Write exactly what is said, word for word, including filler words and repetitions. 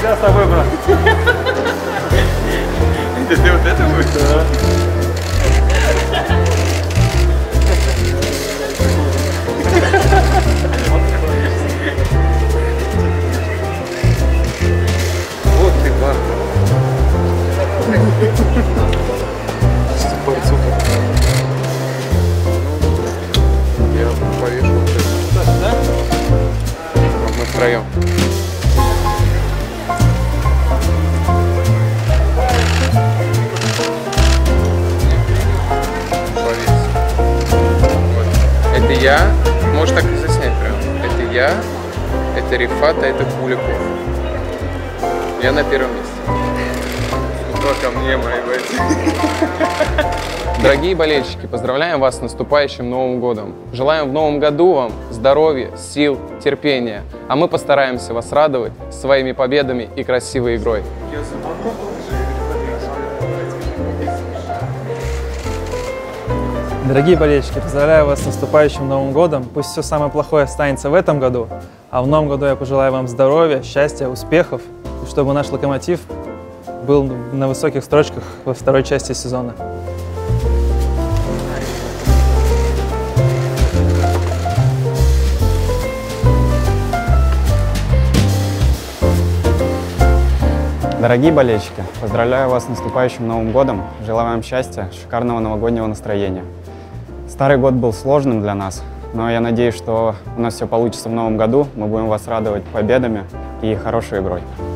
Сейчас тобой, брат. Ты вот это будешь? Да. Вот ты, Бар. Супер, супер. Я повешу вот это. Да? Мы втроем. Это я, можешь так и заснять прям. Это я, это Рифат, а это Куликов. Я на первом месте. Кто ко мне, мои бойцы? Дорогие болельщики, поздравляем вас с наступающим Новым годом. Желаем в Новом году вам здоровья, сил, терпения. А мы постараемся вас радовать своими победами и красивой игрой. Дорогие болельщики, поздравляю вас с наступающим Новым годом. Пусть все самое плохое останется в этом году, а в Новом году я пожелаю вам здоровья, счастья, успехов, и чтобы наш «Локомотив» был на высоких строчках во второй части сезона. Дорогие болельщики, поздравляю вас с наступающим Новым годом, желаю вам счастья, шикарного новогоднего настроения. Старый год был сложным для нас, но я надеюсь, что у нас все получится в Новом году, мы будем вас радовать победами и хорошей игрой.